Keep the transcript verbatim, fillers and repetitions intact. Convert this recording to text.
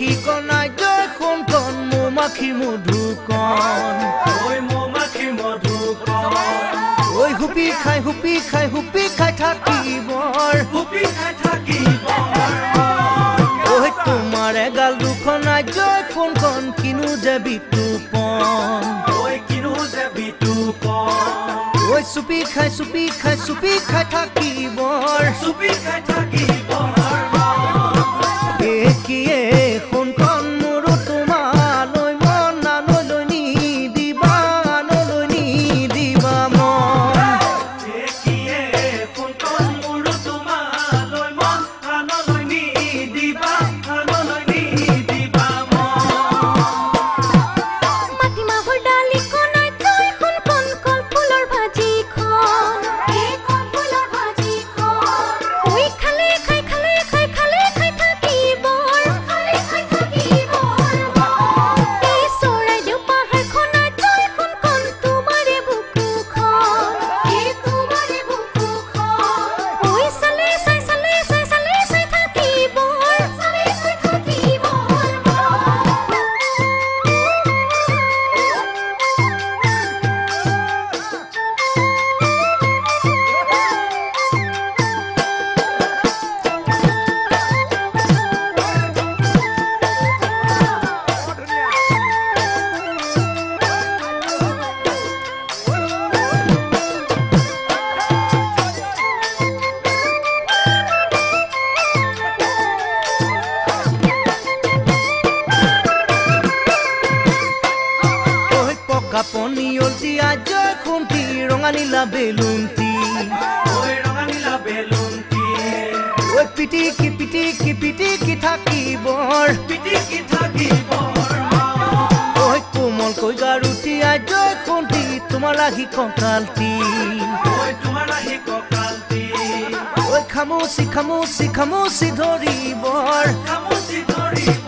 সখী কনাই জয় কোন কোন মৌমাখি মধুকণ ঐ মৌমাখি মধুকণ ঐ হুপি খাই হুপি খাই হুপি খাই থাকিবৰ হুপি খাই থাকিবৰ ঐ তোমাৰ এগাল দুখনাই জয় কোন কোন কিনো যে বিতুপন ঐ কিনো যে বিতুপন ঐ চুপি খাই চুপি খাই চুপি খাই থাকিবৰ চুপি খাই থাকিবৰ একিয়ে কোন কোন মোৰো তোমালৈ মন নানলৈ নি দিবা আনলৈ নি দিবা মন একিয়ে কোন কোন মোৰো তোমালৈ মন আনলৈ নি দিবা আনলৈ নি দিবা মন মাটিমাহৰ ডালি কনাই জয় কোন কোন কল ফুলৰ ভাজিখন এই কল ফুলৰ ভাজিখন ঐ খালে খাই খালে খাই খালে খাই থাকিবৰ খালে খাই থাকিবৰ এই চৰাইদেউ পাহাৰখনাই জয় কোন কোন তোমাৰে বুকুখন এই তোমাৰে বুকুখন ঐ চালে চাই চালে চাই চালে চাই থাকিবৰ চালে চাই থাকিবৰ ঐ পকা পনিয়ল দিয়া জয় খুন্তি ৰঙা নীলা বেলুন্তি ঐ ৰঙা নীলা বেলুন্তি ঐ পিটিকি পিটিকি পিটিকি থাকিবৰ পিটিকি থাকিবৰ ঐ কোমলকৈ গাৰুতিয়া জয় খুন্তি তোমাৰ লাগি কঁকালটি ঐ তোমাৰ আহি কঁকালটি ঐ খামুচি খামুচি খামুচি ধৰিবৰ খামুচি ধৰিব